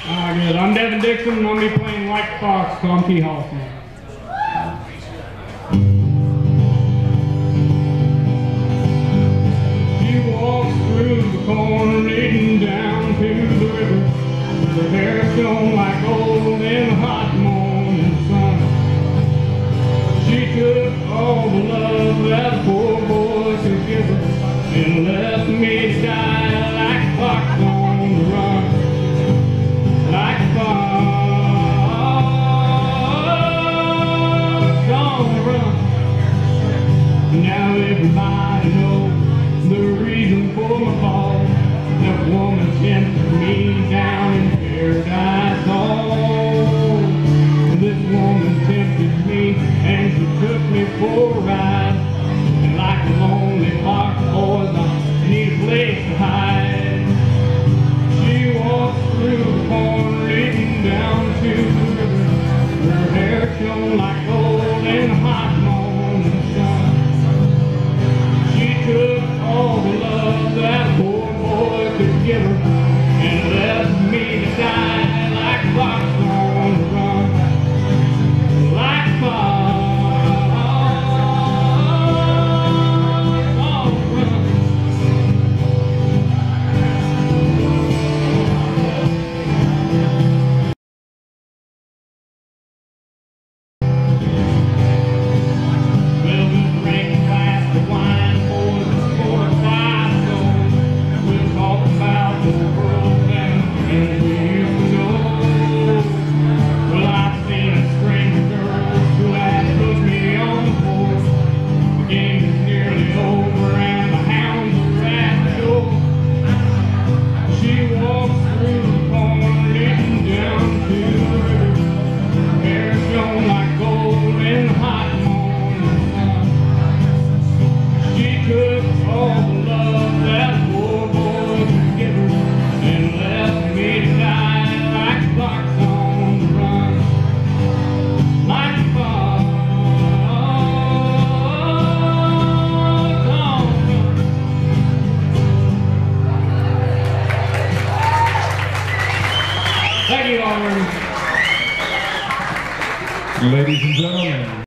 Good. I'm Devin Dixon, and I'll be playing Like a Fox on Key Hall. She walks through the corn leading down to the river. Her hair shone like gold in the hot morning sun. She took all the love that a poor boy could give her and left me to die like a fox on the run. Like a fox on the run. Now everybody knows the reason for my fall. That woman tempted me down in paradise. Oh, this woman tempted me and she took me for a ride. And like a lonely fox, boys, I need a place to hide. She walks through the corn leading down to the river. Her hair shone like gold in the hot morning sun. She took all the love that a poor boy could give her and left me to die like a fox on the run. Like a fox on the run. Well, we'll drink a glass of wine, boys, before the fire goes. We'll talk about the world and we used to know. Well, I've seen a string of girls who had put me on the board. The game is nearly over and the hounds are at the door. She walks through the corn leading down to the river. Her hair shone like gold in the hot morning sun. She took all the love that a poor boy could give her and left me to die like a fox on the run. Like a fox on the run. Thank you all very much. Ladies and gentlemen.